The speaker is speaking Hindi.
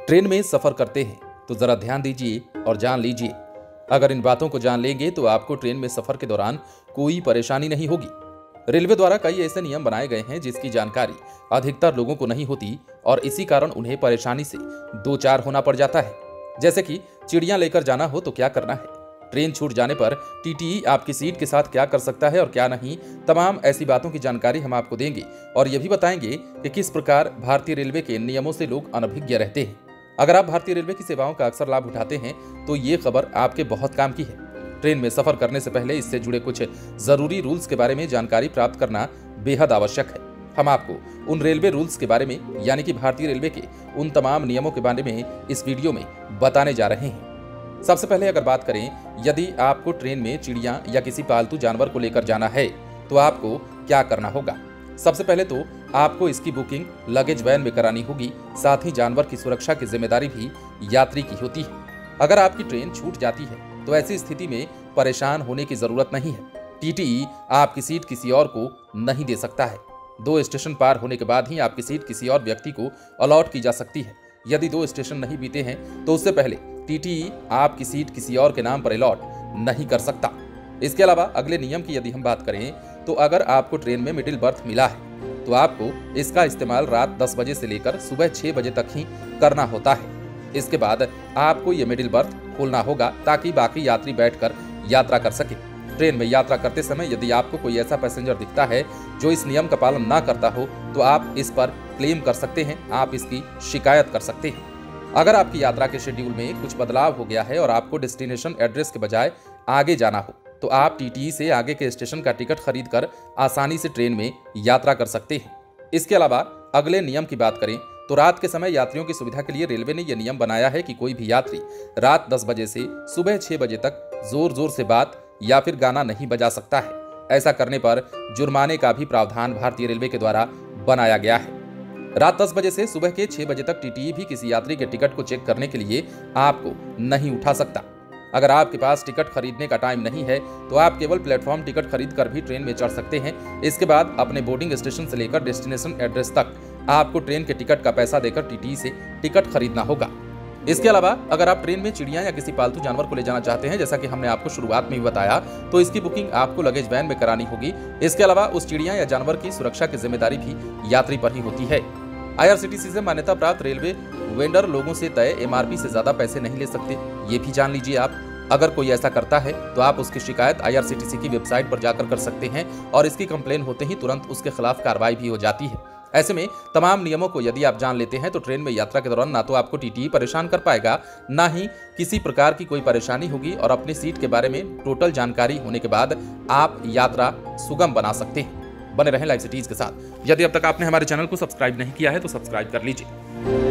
ट्रेन में सफर करते हैं तो जरा ध्यान दीजिए और जान लीजिए, अगर इन बातों को जान लेंगे तो आपको ट्रेन में सफर के दौरान कोई परेशानी नहीं होगी। रेलवे द्वारा कई ऐसे नियम बनाए गए हैं जिसकी जानकारी अधिकतर लोगों को नहीं होती और इसी कारण उन्हें परेशानी से दो चार होना पड़ जाता है। जैसे कि चिड़ियां लेकर जाना हो तो क्या करना है, ट्रेन छूट जाने पर टीटीई आपकी सीट के साथ क्या कर सकता है और क्या नहीं, तमाम ऐसी बातों की जानकारी हम आपको देंगे और ये भी बताएंगे कि किस प्रकार भारतीय रेलवे के नियमों से लोग अनभिज्ञ रहते हैं। अगर आप भारतीय रेलवे की सेवाओं का अक्सर लाभ उठाते हैं तो ये खबर आपके बहुत काम की है। ट्रेन में सफर करने से पहले इससे जुड़े कुछ जरूरी रूल्स के बारे में जानकारी प्राप्त करना बेहद आवश्यक है। हम आपको उन रेलवे रूल्स के बारे में यानी कि भारतीय रेलवे के उन तमाम नियमों के बारे में इस वीडियो में बताने जा रहे हैं। सबसे पहले अगर बात करें, यदि आपको ट्रेन में चिड़िया या किसी पालतू जानवर को लेकर जाना है तो आपको क्या करना होगा। सबसे पहले तो आपको इसकी बुकिंग लगेज वैन में करानी होगी। साथ ही जानवर की सुरक्षा की जिम्मेदारी भी यात्री की होती है। अगर आपकी ट्रेन छूट जाती है तो ऐसी स्थिति में परेशान होने की जरूरत नहीं है। टीटीई आपकी सीट किसी और को नहीं दे सकता है। 2 स्टेशन पार होने के बाद ही आपकी सीट किसी और व्यक्ति को अलॉट की जा सकती है। यदि 2 स्टेशन नहीं बीते हैं तो उससे पहले टीटीई आपकी सीट किसी और के नाम पर अलॉट नहीं कर सकता। इसके अलावा अगले नियम की यदि हम बात करें तो अगर आपको ट्रेन में मिडिल बर्थ मिला है तो आपको इसका इस्तेमाल रात 10 बजे से लेकर सुबह 6 बजे तक ही करना होता है। इसके बाद आपको ये मिडिल बर्थ खोलना होगा ताकि बाकी यात्री बैठकर यात्रा कर सके। ट्रेन में यात्रा करते समय यदि आपको कोई ऐसा पैसेंजर दिखता है जो इस नियम का पालन ना करता हो तो आप इस पर क्लेम कर सकते हैं, आप इसकी शिकायत कर सकते हैं। अगर आपकी यात्रा के शेड्यूल में कुछ बदलाव हो गया है और आपको डेस्टिनेशन एड्रेस के बजाय आगे जाना हो तो आप टीटीई से आगे के स्टेशन का टिकट खरीद कर आसानी से ट्रेन में यात्रा कर सकते हैं। इसके अलावा अगले नियम की बात करें तो रात के समय यात्रियों की सुविधा के लिए रेलवे ने यह नियम बनाया है कि कोई भी यात्री रात 10 बजे से सुबह 6 बजे तक जोर जोर से बात या फिर गाना नहीं बजा सकता है। ऐसा करने पर जुर्माने का भी प्रावधान भारतीय रेलवे के द्वारा बनाया गया है। रात 10 बजे से सुबह के 6 बजे तक टीटीई भी किसी यात्री के टिकट को चेक करने के लिए आपको नहीं उठा सकता। अगर आपके पास टिकट खरीदने का टाइम नहीं है तो आप केवल प्लेटफॉर्म टिकट खरीद कर भी ट्रेन में चढ़ सकते हैं। इसके बाद अपने बोर्डिंग स्टेशन से लेकर डेस्टिनेशन एड्रेस तक आपको ट्रेन के टिकट का पैसा देकर टीटीई से टिकट खरीदना होगा। इसके अलावा अगर आप ट्रेन में चिड़िया या किसी पालतू जानवर को ले जाना चाहते हैं, जैसा कि हमने आपको शुरुआत में ही बताया, तो इसकी बुकिंग आपको लगेज वैन में करानी होगी। इसके अलावा उस चिड़िया या जानवर की सुरक्षा की जिम्मेदारी भी यात्री पर ही होती है। IRCTC से मान्यता प्राप्त रेलवे वेंडर लोगों से तय MRP से ज्यादा पैसे नहीं ले सकते, ये भी जान लीजिए आप। अगर कोई ऐसा करता है तो आप उसकी शिकायत IRCTC की वेबसाइट पर जाकर कर सकते हैं और इसकी कंप्लेन होते ही तुरंत उसके खिलाफ कार्रवाई भी हो जाती है। ऐसे में तमाम नियमों को यदि आप जान लेते हैं तो ट्रेन में यात्रा के दौरान ना तो आपको टीटीई परेशान कर पाएगा, ना ही किसी प्रकार की कोई परेशानी होगी और अपनी सीट के बारे में टोटल जानकारी होने के बाद आप यात्रा सुगम बना सकते हैं। बने रहें लाइव सिटीज के साथ। यदि अब तक आपने हमारे चैनल को सब्सक्राइब नहीं किया है तो सब्सक्राइब कर लीजिए।